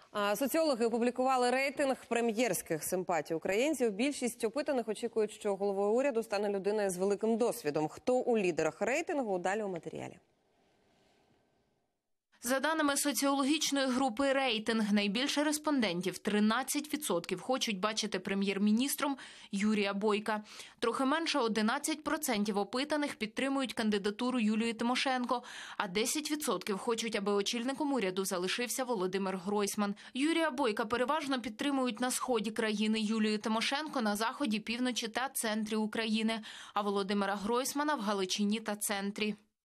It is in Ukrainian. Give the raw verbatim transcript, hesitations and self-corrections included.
Соціологи опублікували рейтинг прем'єрських симпатій українців. Більшість опитаних очікують, що головою уряду стане людина з великим досвідом. Хто у лідерах рейтингу? Далі у матеріалі. За даними соціологічної групи «Рейтинг», найбільше респондентів – тринадцять відсотків хочуть бачити прем'єр-міністром Юрія Бойка. Трохи менше – одинадцять відсотків опитаних підтримують кандидатуру Юлії Тимошенко, а десять відсотків хочуть, аби очільником уряду залишився Володимир Гройсман. Юрія Бойка переважно підтримують на сході країни, Юлію Тимошенко – на заході, півночі та центрі України, а Володимира Гройсмана – в Галичині та центрі.